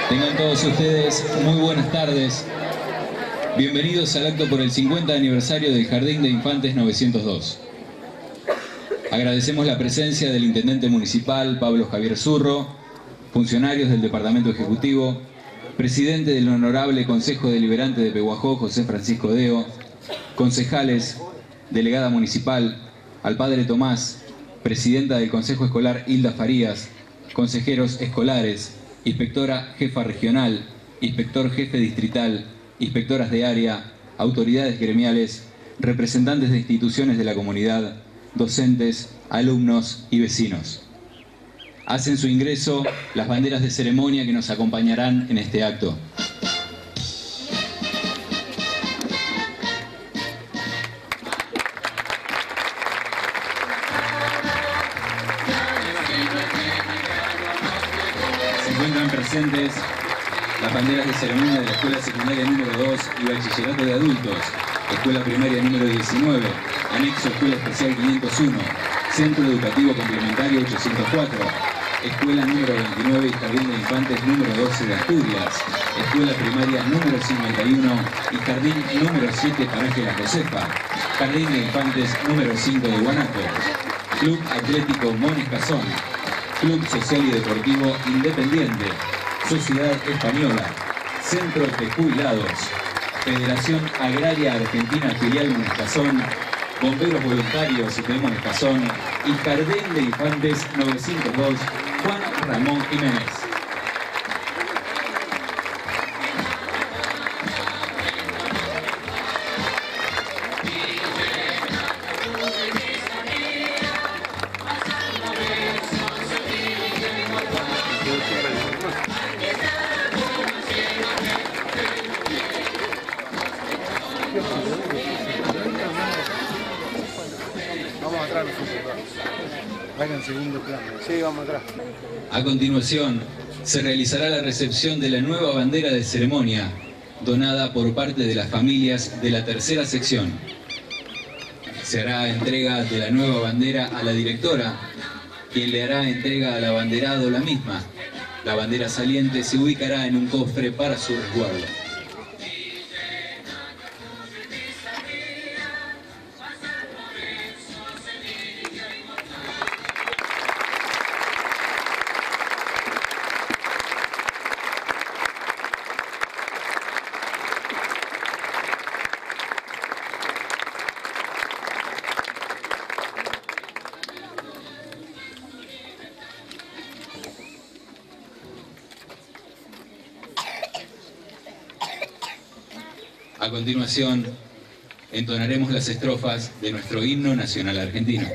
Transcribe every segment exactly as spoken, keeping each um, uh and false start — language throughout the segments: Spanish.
Tengan todos ustedes muy buenas tardes. Bienvenidos al acto por el cincuenta aniversario del Jardín de Infantes novecientos dos. Agradecemos la presencia del Intendente Municipal, Pablo Javier Zurro, funcionarios del Departamento Ejecutivo, Presidente del Honorable Consejo Deliberante de Pehuajó, José Francisco Deo, concejales, Delegada Municipal, al Padre Tomás, Presidenta del Consejo Escolar Hilda Farías, consejeros escolares, Inspectora Jefa Regional, Inspector Jefe Distrital, Inspectoras de Área, autoridades gremiales, representantes de instituciones de la comunidad, docentes, alumnos y vecinos. Hacen su ingreso las banderas de ceremonia que nos acompañarán en este acto. Se encuentran presentes las banderas de ceremonia de la Escuela Secundaria número dos y Bachillerato de Adultos, Escuela Primaria número diecinueve, Anexo Escuela Especial quinientos uno, Centro Educativo Complementario ochocientos cuatro, Escuela número veintinueve y Jardín de Infantes número doce de Asturias, Escuela Primaria número cincuenta y uno y Jardín número siete Paraje La Josefa, Jardín de Infantes número cinco de Guanaco, Club Atlético Mones Cazón, Club Social y Deportivo Independiente, Sociedad Española, Centro de Jubilados, Federación Agraria Argentina Filial Mones Cazón, Bomberos Voluntarios de Mones Cazón y Jardín de Infantes novecientos dos Juan Ramón Jiménez. Vamos atrás nosotros. Vayan en segundo plano. Sí, vamos atrás. A continuación, se realizará la recepción de la nueva bandera de ceremonia, donada por parte de las familias de la tercera sección. Se hará entrega de la nueva bandera a la directora, quien le hará entrega al abanderado la misma. La bandera saliente se ubicará en un cofre para su resguardo. A continuación, entonaremos las estrofas de nuestro himno nacional argentino.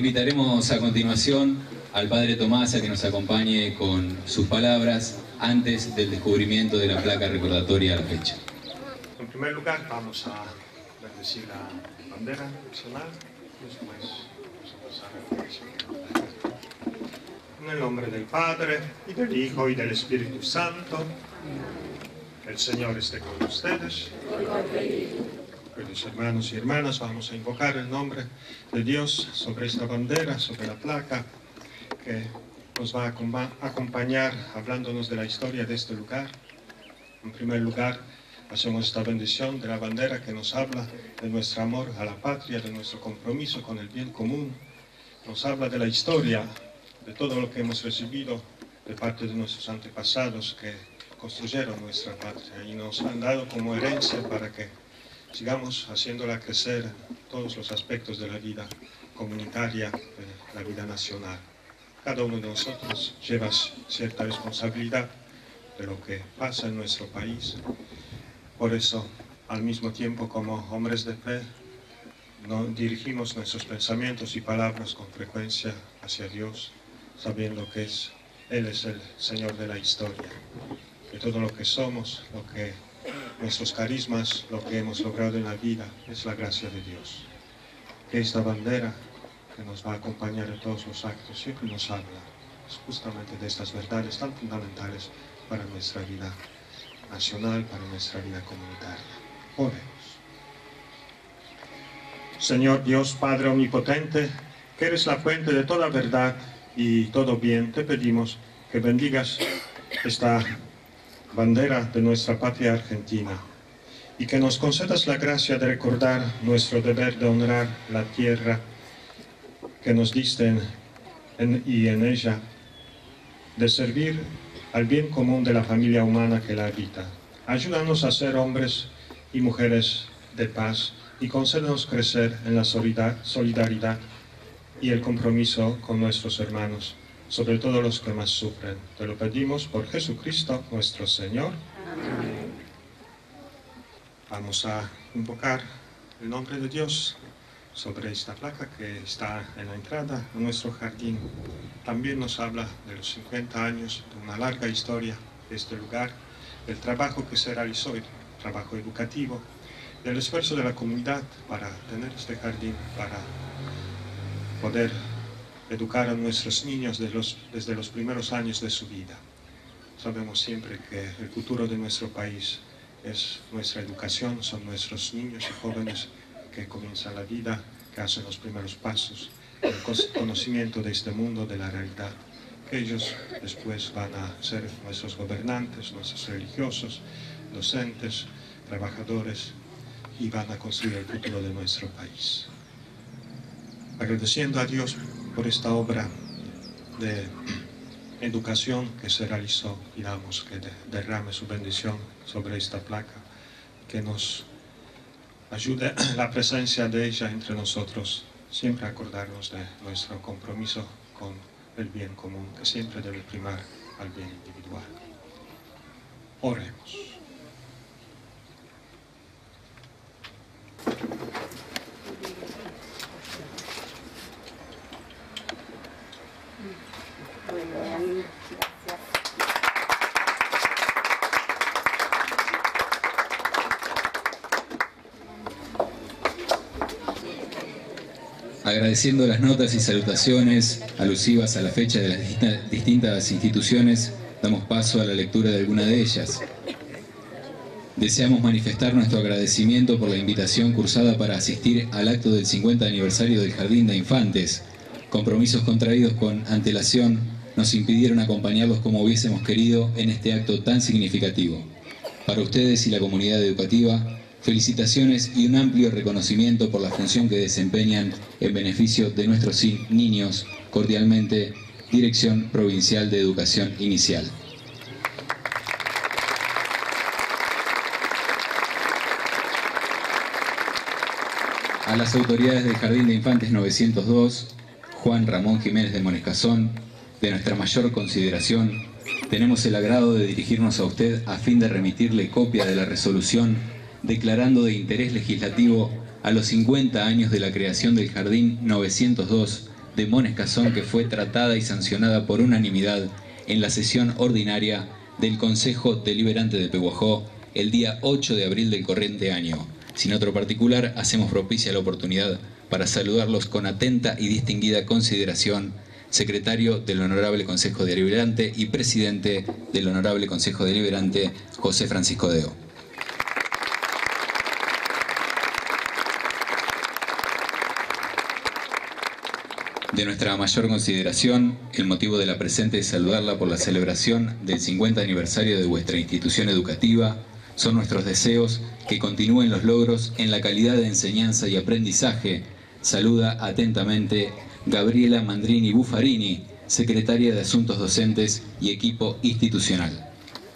Invitaremos a continuación al Padre Tomás a que nos acompañe con sus palabras antes del descubrimiento de la placa recordatoria a la fecha. En primer lugar vamos a bendecir la bandera nacional y después vamos a reflexionar. En el nombre del Padre, y del Hijo, y del Espíritu Santo, el Señor esté con ustedes. Queridos hermanos y hermanas, vamos a invocar el nombre de Dios sobre esta bandera, sobre la placa, que nos va a acompañar hablándonos de la historia de este lugar. En primer lugar, hacemos esta bendición de la bandera que nos habla de nuestro amor a la patria, de nuestro compromiso con el bien común. Nos habla de la historia, de todo lo que hemos recibido de parte de nuestros antepasados que construyeron nuestra patria y nos han dado como herencia para que sigamos haciéndola crecer en todos los aspectos de la vida comunitaria, de la vida nacional. Cada uno de nosotros lleva cierta responsabilidad de lo que pasa en nuestro país. Por eso, al mismo tiempo, como hombres de fe, no dirigimos nuestros pensamientos y palabras con frecuencia hacia Dios, sabiendo que es, Él es el Señor de la historia. Y todo lo que somos, lo que, nuestros carismas, lo que hemos logrado en la vida, es la gracia de Dios. Que esta bandera que nos va a acompañar en todos los actos siempre nos habla justamente de estas verdades tan fundamentales para nuestra vida nacional, para nuestra vida comunitaria. Oremos. Señor Dios Padre Omnipotente, que eres la fuente de toda verdad y todo bien, te pedimos que bendigas esta bandera de nuestra patria argentina y que nos concedas la gracia de recordar nuestro deber de honrar la tierra que nos diste en, en, y en ella, de servir al bien común de la familia humana que la habita. Ayúdanos a ser hombres y mujeres de paz y concédenos crecer en la solidaridad y el compromiso con nuestros hermanos, sobre todo los que más sufren. Te lo pedimos por Jesucristo nuestro Señor. Amén. Vamos a invocar el nombre de Dios sobre esta placa que está en la entrada de nuestro jardín. También nos habla de los cincuenta años de una larga historia de este lugar, del trabajo que se realizó, el trabajo educativo, del esfuerzo de la comunidad para tener este jardín, para poder educar a nuestros niños desde los, desde los primeros años de su vida. Sabemos siempre que el futuro de nuestro país es nuestra educación, son nuestros niños y jóvenes que comienzan la vida, que hacen los primeros pasos, el conocimiento de este mundo, de la realidad, que ellos después van a ser nuestros gobernantes, nuestros religiosos, docentes, trabajadores, y van a construir el futuro de nuestro país. Agradeciendo a Dios por esta obra de educación que se realizó, pidamos que derrame su bendición sobre esta placa, que nos ayude la presencia de ella entre nosotros, siempre acordarnos de nuestro compromiso con el bien común, que siempre debe primar al bien individual. Oremos. Agradeciendo las notas y salutaciones alusivas a la fecha de las distintas instituciones, damos paso a la lectura de alguna de ellas. Deseamos manifestar nuestro agradecimiento por la invitación cursada para asistir al acto del cincuenta aniversario del Jardín de Infantes. Compromisos contraídos con antelación nos impidieron acompañarlos como hubiésemos querido en este acto tan significativo. Para ustedes y la comunidad educativa, felicitaciones y un amplio reconocimiento por la función que desempeñan en beneficio de nuestros niños. Cordialmente, Dirección Provincial de Educación Inicial. A las autoridades del Jardín de Infantes novecientos dos, Juan Ramón Jiménez de Monescazón, de nuestra mayor consideración, tenemos el agrado de dirigirnos a usted a fin de remitirle copia de la resolución declarando de interés legislativo a los cincuenta años de la creación del Jardín novecientos dos de Monescazón, que fue tratada y sancionada por unanimidad en la sesión ordinaria del Consejo Deliberante de Pehuajó el día ocho de abril del corriente año. Sin otro particular, hacemos propicia la oportunidad para saludarlos con atenta y distinguida consideración, secretario del Honorable Consejo Deliberante y presidente del Honorable Consejo Deliberante, José Francisco Deo. De nuestra mayor consideración, el motivo de la presente es saludarla por la celebración del cincuenta aniversario de vuestra institución educativa. Son nuestros deseos que continúen los logros en la calidad de enseñanza y aprendizaje. Saluda atentamente Gabriela Mandrini Buffarini, secretaria de Asuntos Docentes y Equipo Institucional.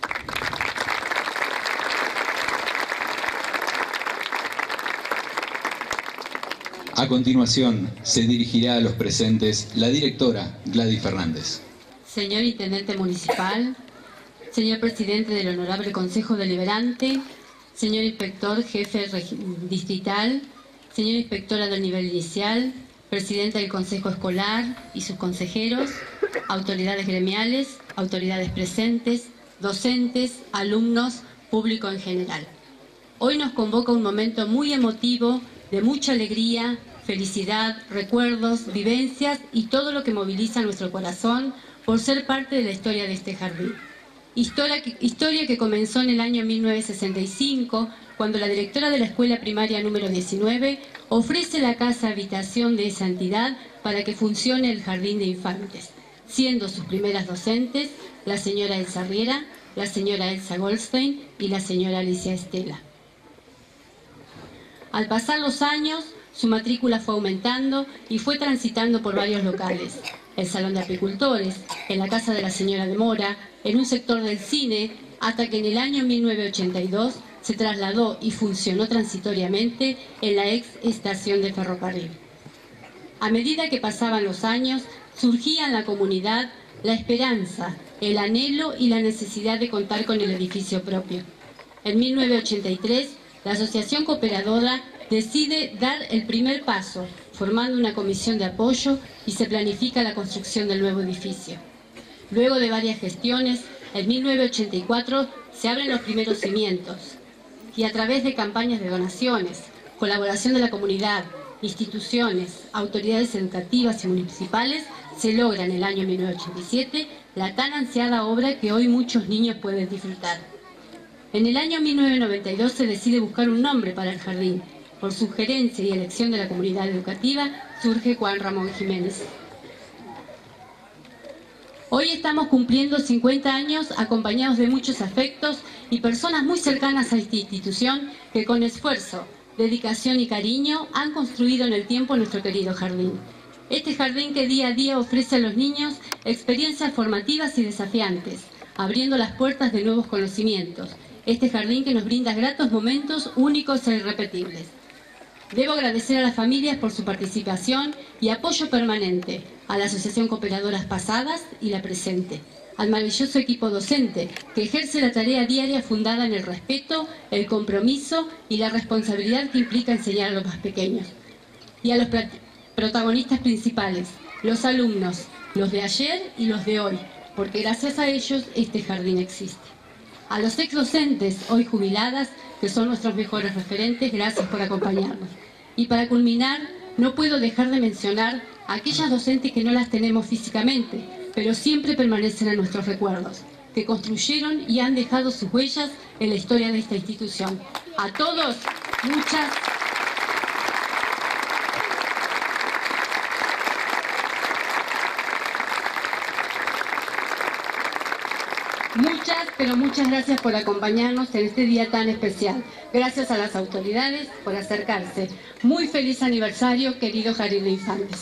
A continuación, se dirigirá a los presentes la directora Gladys Fernández. Señor Intendente Municipal, señor Presidente del Honorable Consejo Deliberante, señor Inspector Jefe Distrital, señora Inspectora del Nivel Inicial, Presidenta del Consejo Escolar y sus consejeros, autoridades gremiales, autoridades presentes, docentes, alumnos, público en general. Hoy nos convoca un momento muy emotivo, de mucha alegría, felicidad, recuerdos, vivencias y todo lo que moviliza nuestro corazón por ser parte de la historia de este jardín. Historia que, historia que comenzó en el año mil novecientos sesenta y cinco, cuando la directora de la escuela primaria número diecinueve ofrece la casa habitación de esa entidad para que funcione el jardín de infantes, siendo sus primeras docentes la señora Elsa Riera, la señora Elsa Goldstein y la señora Alicia Estela. Al pasar los años, su matrícula fue aumentando y fue transitando por varios locales. El Salón de Apicultores, en la casa de la señora de Mora, en un sector del cine, hasta que en el año mil novecientos ochenta y dos se trasladó y funcionó transitoriamente en la ex estación de ferrocarril. A medida que pasaban los años, surgía en la comunidad la esperanza, el anhelo y la necesidad de contar con el edificio propio. En mil novecientos ochenta y tres, la Asociación Cooperadora decide dar el primer paso, formando una comisión de apoyo y se planifica la construcción del nuevo edificio. Luego de varias gestiones, en mil novecientos ochenta y cuatro se abren los primeros cimientos y a través de campañas de donaciones, colaboración de la comunidad, instituciones, autoridades educativas y municipales, se logra en el año mil novecientos ochenta y siete la tan ansiada obra que hoy muchos niños pueden disfrutar. En el año mil novecientos noventa y dos se decide buscar un nombre para el jardín. Por sugerencia y elección de la comunidad educativa, surge Juan Ramón Jiménez. Hoy estamos cumpliendo cincuenta años acompañados de muchos afectos y personas muy cercanas a esta institución que con esfuerzo, dedicación y cariño han construido en el tiempo nuestro querido jardín. Este jardín que día a día ofrece a los niños experiencias formativas y desafiantes, abriendo las puertas de nuevos conocimientos. Este jardín que nos brinda gratos momentos únicos e irrepetibles. Debo agradecer a las familias por su participación y apoyo permanente, a la Asociación Cooperadoras pasadas y la presente, al maravilloso equipo docente que ejerce la tarea diaria fundada en el respeto, el compromiso y la responsabilidad que implica enseñar a los más pequeños, y a los protagonistas principales, los alumnos, los de ayer y los de hoy, porque gracias a ellos este jardín existe. A los ex docentes, hoy jubiladas, que son nuestros mejores referentes, gracias por acompañarnos. Y para culminar, no puedo dejar de mencionar a aquellas docentes que no las tenemos físicamente, pero siempre permanecen en nuestros recuerdos, que construyeron y han dejado sus huellas en la historia de esta institución. A todos, muchas Muchas, pero muchas gracias por acompañarnos en este día tan especial. Gracias a las autoridades por acercarse. Muy feliz aniversario, querido Jardín de Infantes.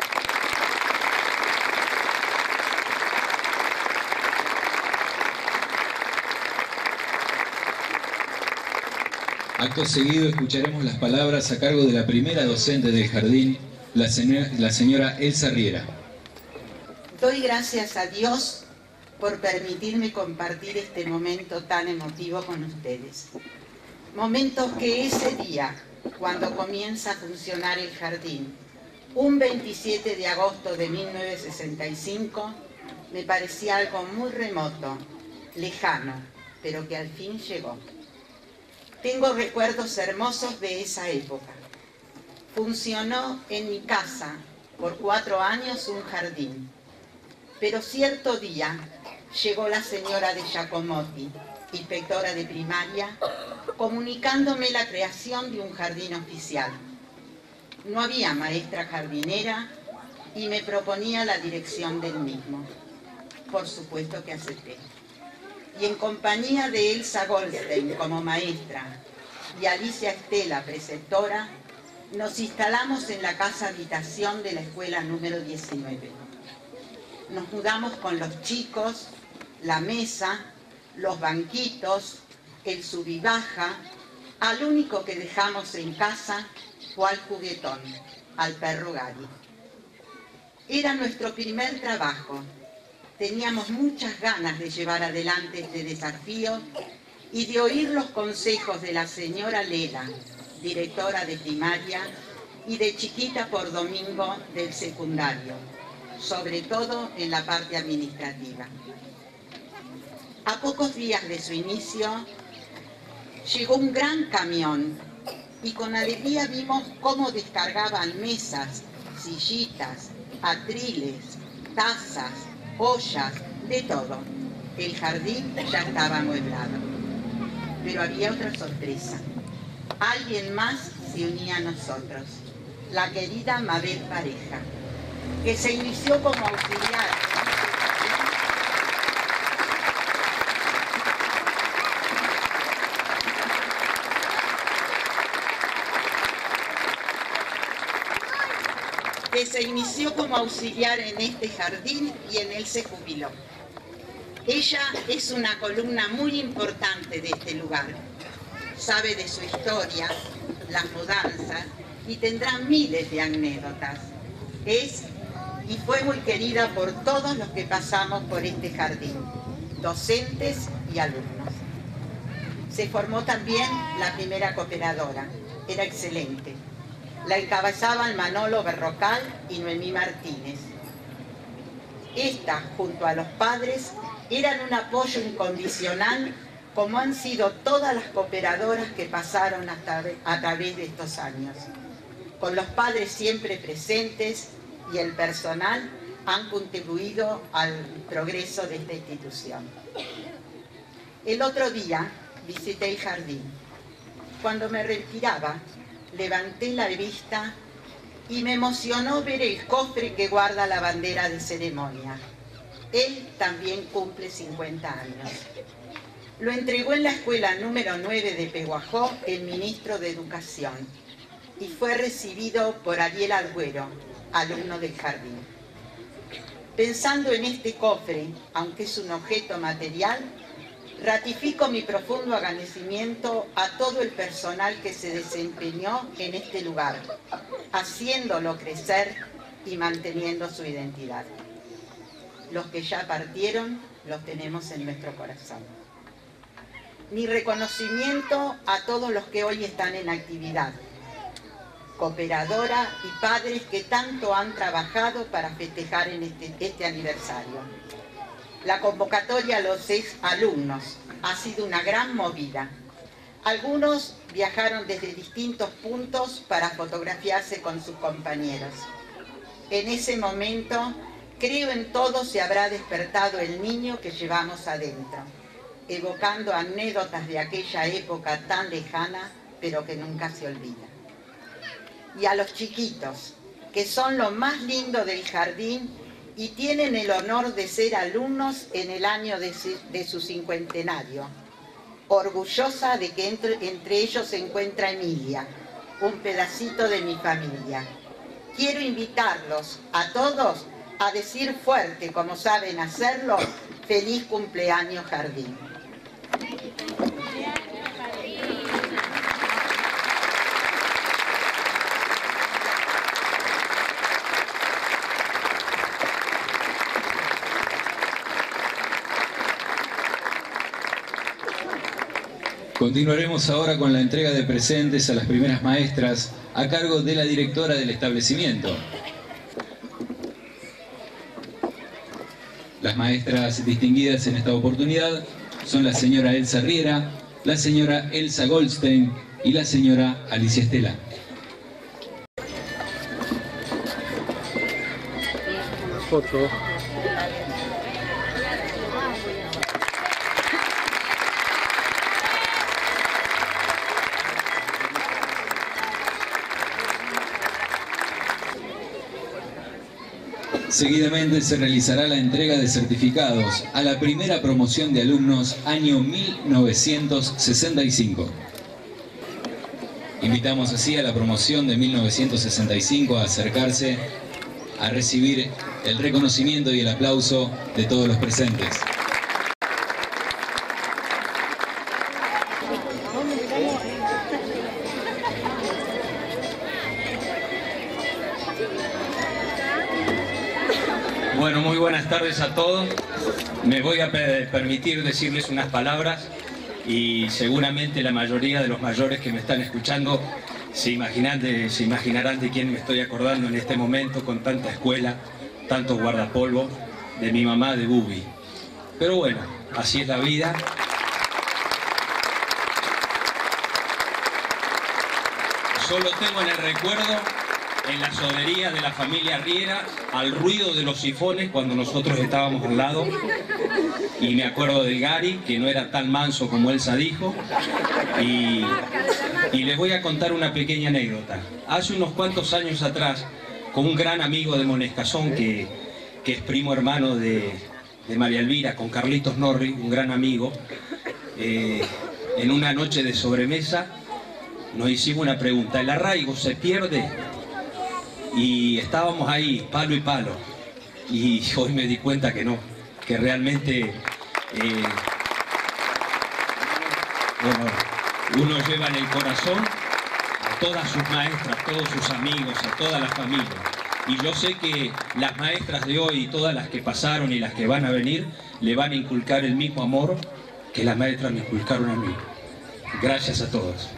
Acto seguido escucharemos las palabras a cargo de la primera docente del jardín, la señora, la señora Elsa Riera. Doy gracias a Dios por permitirme compartir este momento tan emotivo con ustedes. Momentos que ese día, cuando comienza a funcionar el jardín, Un veintisiete de agosto de mil novecientos sesenta y cinco me parecía algo muy remoto, lejano, pero que al fin llegó. Tengo recuerdos hermosos de esa época. Funcionó en mi casa por cuatro años un jardín, pero cierto día llegó la señora de Giacomotti, inspectora de primaria, comunicándome la creación de un jardín oficial. No había maestra jardinera y me proponía la dirección del mismo. Por supuesto que acepté. Y en compañía de Elsa Goldstein como maestra y Alicia Estela, preceptora, nos instalamos en la casa habitación de la escuela número diecinueve. Nos mudamos con los chicos, la mesa, los banquitos, el sub y baja. Al único que dejamos en casa fue al juguetón, al perro Gary. Era nuestro primer trabajo. Teníamos muchas ganas de llevar adelante este desafío y de oír los consejos de la señora Lela, directora de primaria, y de Chiquita por Domingo del secundario, sobre todo en la parte administrativa. A pocos días de su inicio, llegó un gran camión y con alegría vimos cómo descargaban mesas, sillitas, atriles, tazas, ollas, de todo. El jardín ya estaba amueblado. Pero había otra sorpresa. Alguien más se unía a nosotros, la querida Mabel Pareja, que se inició como auxiliar. que se inició como auxiliar en este jardín y en él se jubiló. Ella es una columna muy importante de este lugar. Sabe de su historia, las mudanzas, y tendrá miles de anécdotas. Es y fue muy querida por todos los que pasamos por este jardín, docentes y alumnos. Se formó también la primera cooperadora, era excelente. La encabezaban Manolo Berrocal y Noemí Martínez. Estas, junto a los padres, eran un apoyo incondicional, como han sido todas las cooperadoras que pasaron hasta a través de estos años. Con los padres siempre presentes y el personal han contribuido al progreso de esta institución. El otro día visité el jardín. Cuando me retiraba, levanté la vista y me emocionó ver el cofre que guarda la bandera de ceremonia. Él también cumple cincuenta años. Lo entregó en la escuela número nueve de Peguajó el ministro de Educación y fue recibido por Ariel Agüero, alumno del jardín. Pensando en este cofre, aunque es un objeto material, ratifico mi profundo agradecimiento a todo el personal que se desempeñó en este lugar, haciéndolo crecer y manteniendo su identidad. Los que ya partieron, los tenemos en nuestro corazón. Mi reconocimiento a todos los que hoy están en actividad, cooperadora y padres que tanto han trabajado para festejar en este, este aniversario. La convocatoria a los ex alumnos ha sido una gran movida. Algunos viajaron desde distintos puntos para fotografiarse con sus compañeros. En ese momento, creo en todos se habrá despertado el niño que llevamos adentro, evocando anécdotas de aquella época tan lejana, pero que nunca se olvida. Y a los chiquitos, que son lo más lindo del jardín y tienen el honor de ser alumnos en el año de su, de su cincuentenario. Orgullosa de que entre, entre ellos se encuentra Emilia, un pedacito de mi familia. Quiero invitarlos a todos a decir fuerte, como saben hacerlo, feliz cumpleaños jardín. Continuaremos ahora con la entrega de presentes a las primeras maestras a cargo de la directora del establecimiento. Las maestras distinguidas en esta oportunidad son la señora Elsa Riera, la señora Elsa Goldstein y la señora Alicia Estela. Foto. Seguidamente se realizará la entrega de certificados a la primera promoción de alumnos año mil novecientos sesenta y cinco. Invitamos así a la promoción de mil novecientos sesenta y cinco a acercarse a recibir el reconocimiento y el aplauso de todos los presentes. Bueno, muy buenas tardes a todos. Me voy a permitir decirles unas palabras y seguramente la mayoría de los mayores que me están escuchando se imaginan de, se imaginarán de quién me estoy acordando en este momento con tanta escuela, tantos guardapolvos, de mi mamá, de Bubi. Pero bueno, así es la vida. Solo tengo en el recuerdo, en la sodería de la familia Riera, al ruido de los sifones cuando nosotros estábamos al lado. Y me acuerdo del Gary, que no era tan manso como Elsa dijo. Y, y les voy a contar una pequeña anécdota. Hace unos cuantos años atrás, con un gran amigo de Monescazón, que, que es primo hermano de, de María Elvira, con Carlitos Norri, un gran amigo, eh, en una noche de sobremesa, nos hicimos una pregunta: ¿el arraigo se pierde? Y estábamos ahí, palo y palo. Y hoy me di cuenta que no, que realmente eh, bueno, uno lleva en el corazón a todas sus maestras, todos sus amigos, a toda la familia. Y yo sé que las maestras de hoy y todas las que pasaron y las que van a venir le van a inculcar el mismo amor que las maestras me inculcaron a mí. Gracias a todos.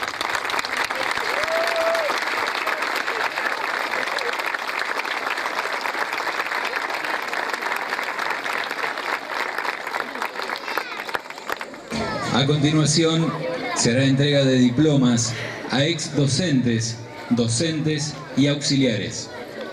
A continuación, se hará entrega de diplomas a ex docentes, docentes y auxiliares.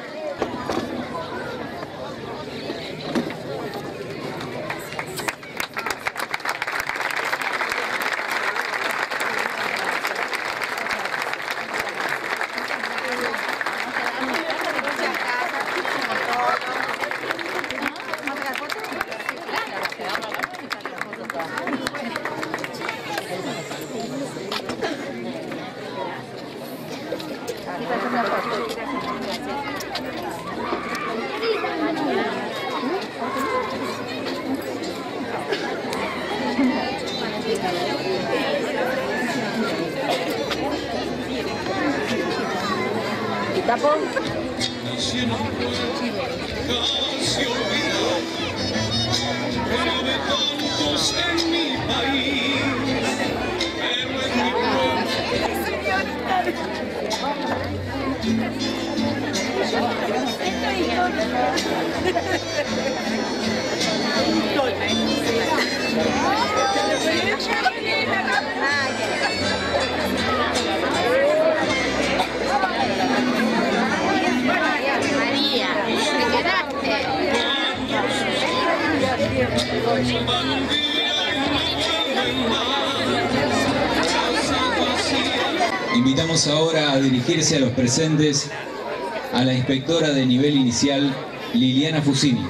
Invitamos ahora a dirigirse a los presentes a la inspectora de nivel inicial, Liliana Fusini.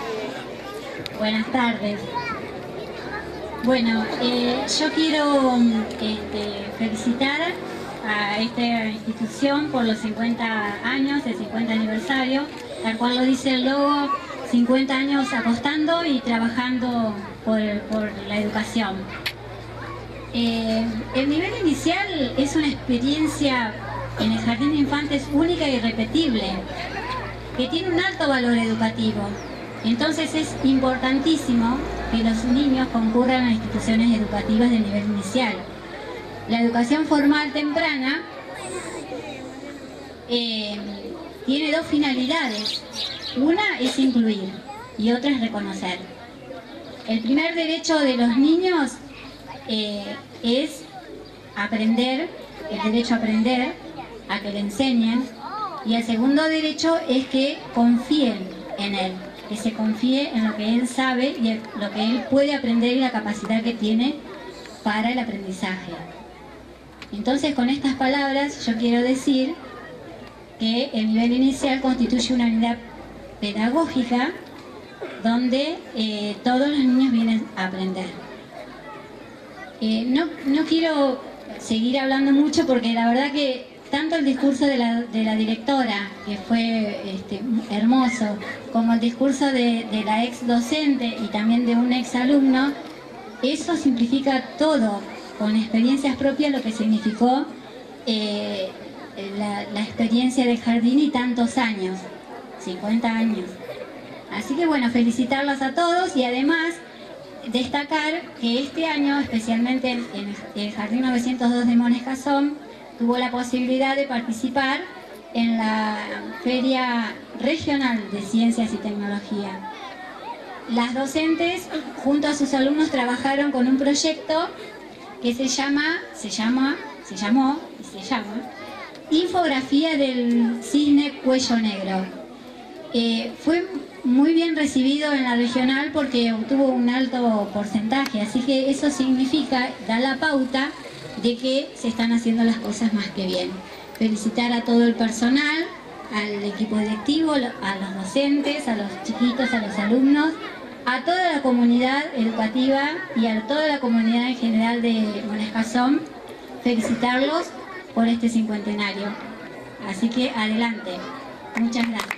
Buenas tardes. Bueno, eh, yo quiero este, felicitar a esta institución por los cincuenta años, el cincuenta aniversario, tal cual lo dice el logo, cincuenta años apostando y trabajando por, por la educación. Eh, el nivel inicial es una experiencia en el Jardín de Infantes única y irrepetible, que tiene un alto valor educativo. Entonces es importantísimo que los niños concurran a instituciones educativas de nivel inicial. La educación formal temprana eh, tiene dos finalidades. Una es incluir y otro es reconocer. El primer derecho de los niños eh, es aprender, el derecho a aprender, a que le enseñen, y el segundo derecho es que confíen en él, que se confíe en lo que él sabe y en lo que él puede aprender y la capacidad que tiene para el aprendizaje. Entonces, con estas palabras yo quiero decir que el nivel inicial constituye una unidad pedagógica donde eh, todos los niños vienen a aprender. Eh, no, no quiero seguir hablando mucho porque la verdad que tanto el discurso de la, de la directora, que fue este, hermoso, como el discurso de, de la ex docente y también de un ex alumno, eso simplifica todo, con experiencias propias, lo que significó eh, la, la experiencia del jardín y tantos años, cincuenta años. Así que bueno, felicitarlas a todos y además destacar que este año, especialmente en, en el Jardín novecientos dos de Mones Casón, tuvo la posibilidad de participar en la Feria Regional de Ciencias y Tecnología. Las docentes, junto a sus alumnos, trabajaron con un proyecto que se llama, se llama, se llamó y se llama Infografía del Cisne Cuello Negro. Eh, fue muy bien recibido en la regional porque obtuvo un alto porcentaje, así que eso significa, da la pauta de que se están haciendo las cosas más que bien. Felicitar a todo el personal, al equipo directivo, a los docentes, a los chiquitos, a los alumnos, a toda la comunidad educativa y a toda la comunidad en general de Mones Casón, felicitarlos por este cincuentenario. Así que adelante. Muchas gracias.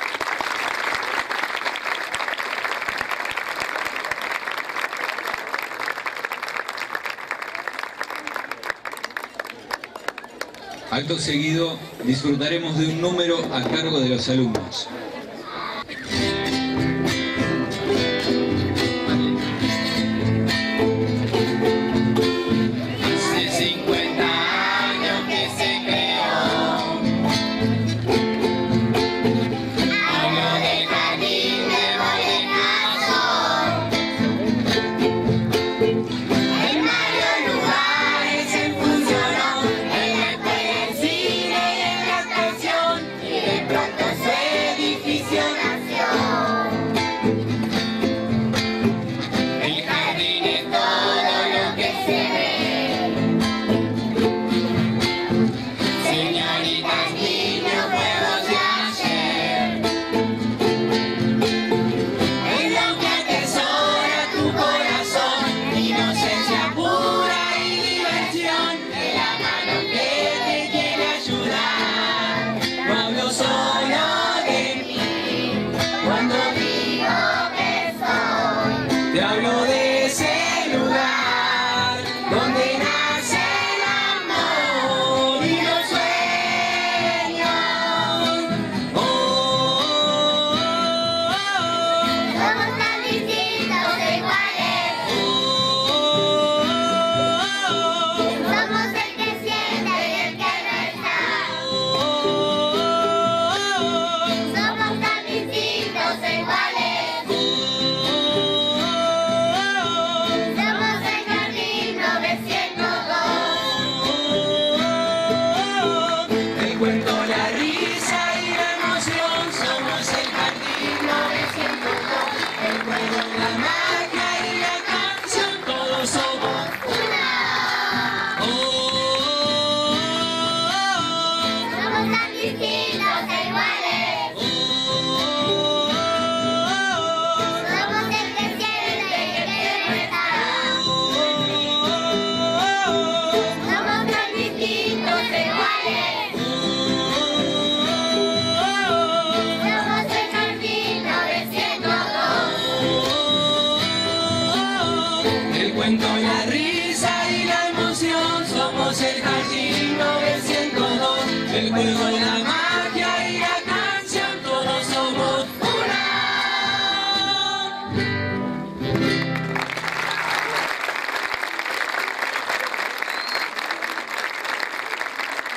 Acto seguido, disfrutaremos de un número a cargo de los alumnos.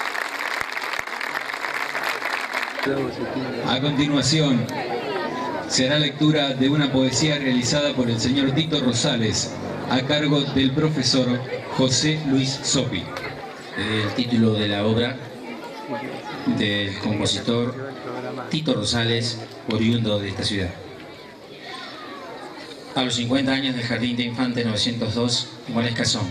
A continuación, se hará lectura de una poesía realizada por el señor Tito Rosales, a cargo del profesor José Luis Sopi. El título de la obra del compositor Tito Rosales, oriundo de esta ciudad. A los cincuenta años del Jardín de Infantes novecientos dos, Monescazón.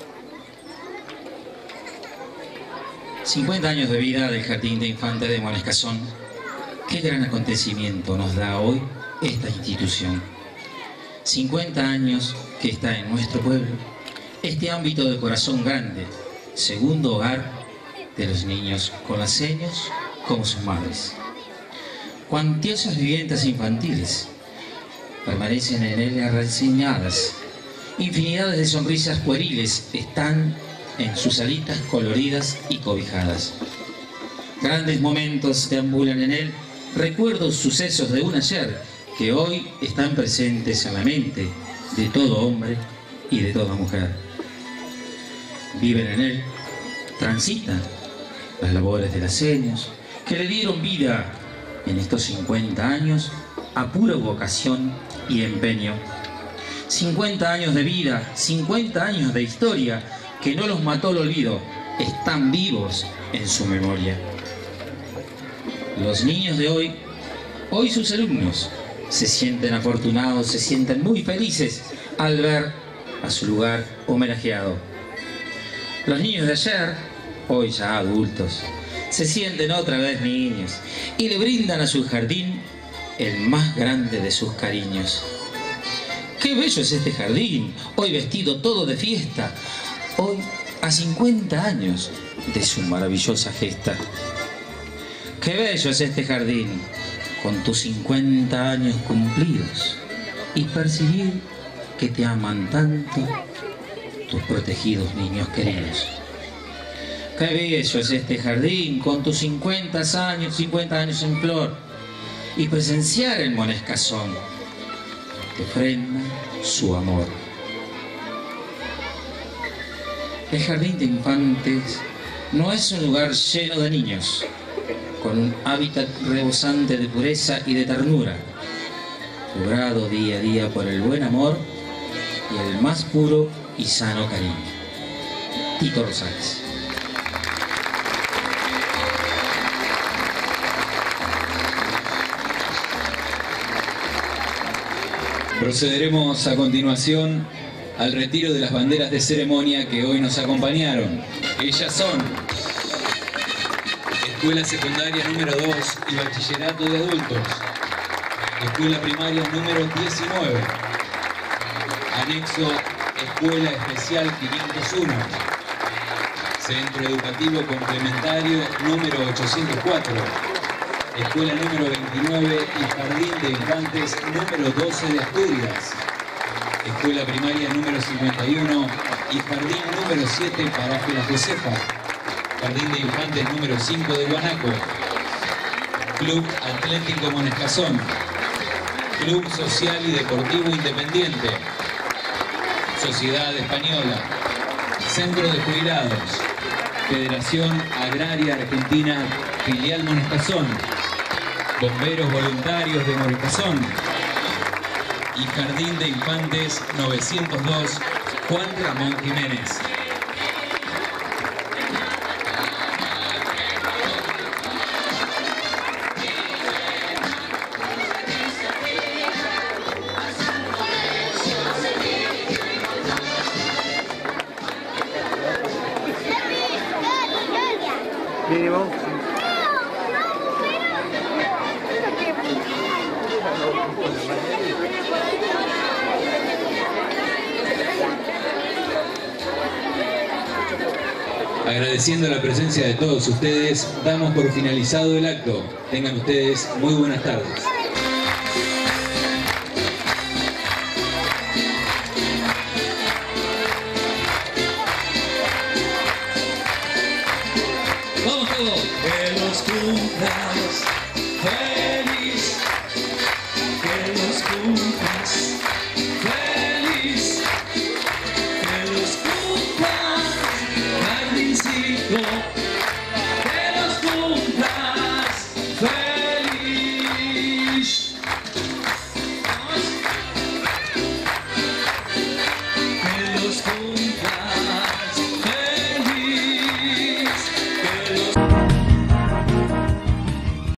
cincuenta años de vida del Jardín de Infantes de Monescazón. Qué gran acontecimiento nos da hoy esta institución. cincuenta años que está en nuestro pueblo, este ámbito de corazón grande, segundo hogar de los niños con las señas como sus madres. Cuantiosas viviendas infantiles permanecen en él reseñadas. Infinidades de sonrisas pueriles están en sus alitas coloridas y cobijadas. Grandes momentos deambulan en él, recuerdos, sucesos de un ayer que hoy están presentes en la mente de todo hombre y de toda mujer. Viven en él, transitan las labores de las señas que le dieron vida en estos cincuenta años a pura vocación y empeño. cincuenta años de vida, cincuenta años de historia que no los mató el olvido, están vivos en su memoria. Los niños de hoy, hoy sus alumnos, se sienten afortunados, se sienten muy felices al ver a su lugar homenajeado. Los niños de ayer, hoy ya adultos, se sienten otra vez niños y le brindan a su jardín el más grande de sus cariños. ¡Qué bello es este jardín! Hoy vestido todo de fiesta, hoy a cincuenta años de su maravillosa gesta. ¡Qué bello es este jardín! Con tus cincuenta años cumplidos y percibir que te aman tanto tus protegidos niños queridos. ¡Qué bello es este jardín con tus cincuenta años, cincuenta años en flor y presenciar en Monescazón te ofrenda su amor! El Jardín de Infantes no es un lugar lleno de niños, con un hábitat rebosante de pureza y de ternura, logrado día a día por el buen amor y el más puro y sano cariño. Tito Rosales. Procederemos a continuación al retiro de las banderas de ceremonia que hoy nos acompañaron. Ellas son Escuela Secundaria número dos y Bachillerato de Adultos, Escuela Primaria número diecinueve, Anexo Escuela Especial quinientos uno, Centro Educativo Complementario número ochocientos cuatro, Escuela número veintinueve y Jardín de Infantes número doce de Asturias, Escuela Primaria número cincuenta y uno y Jardín número siete Paraje La Josefa, Jardín de Infantes número cinco de Guanaco, Club Atlético Monescazón, Club Social y Deportivo Independiente, Sociedad Española, Centro de Jubilados, Federación Agraria Argentina, Filial Monescazón, Bomberos Voluntarios de Monescazón y Jardín de Infantes novecientos dos, Juan Ramón Jiménez. Mínimo. Agradeciendo la presencia de todos ustedes, damos por finalizado el acto. Tengan ustedes muy buenas tardes.